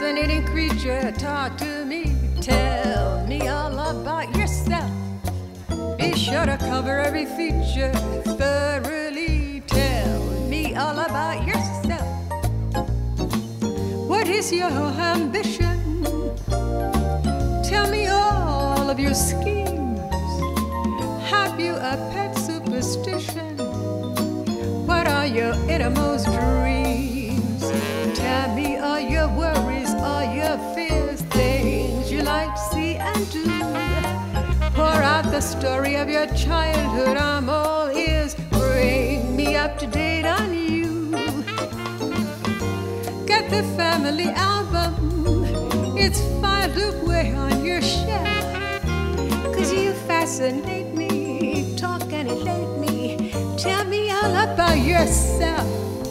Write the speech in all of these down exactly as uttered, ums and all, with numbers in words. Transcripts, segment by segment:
Fascinating creature, talk to me. Tell me all about yourself. Be sure to cover every feature thoroughly. Tell me all about yourself. What is your ambition? Tell me all of your schemes. Have you a pet superstition? What are your innermost dreams? Tell me all your worries, all your fears, things you like to see and do. Pour out the story of your childhood, I'm all ears. Bring me up to date on you. Get the family album, it's filed away on your shelf. Cause you fascinate me, talk and elate me. Tell me all about yourself.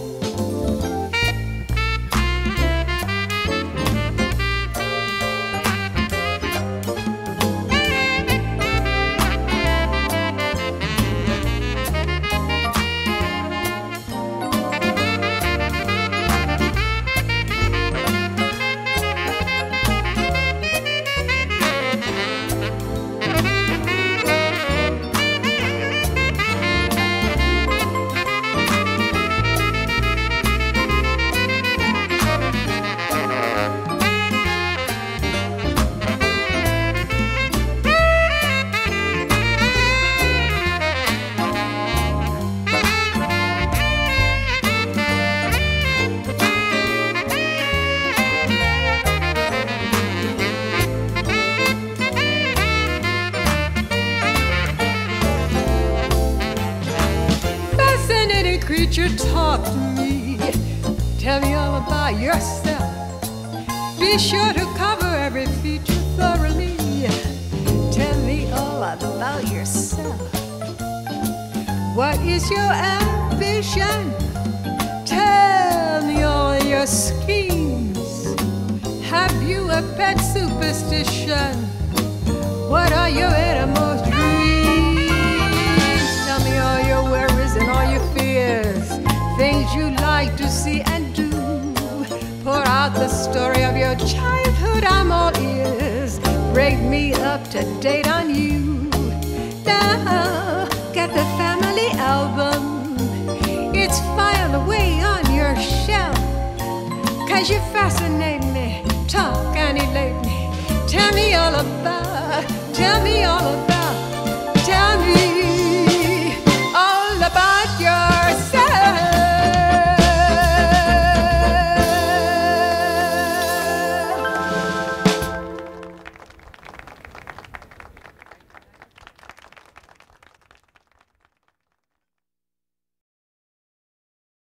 Creature, talk to me. Tell me all about yourself. Be sure to cover every feature thoroughly. Tell me all about yourself. What is your ambition? Tell me all your schemes. Have you a pet superstition? What are your innermost dreams? Tell me all your worries and all your fears, things you like to see and do. Pour out the story of your childhood, I'm all ears. Bring me up to date on you. Now, get the family album, it's filed away on your shelf. Cause you fascinate me, talk and elate me. Tell me all about, tell me all about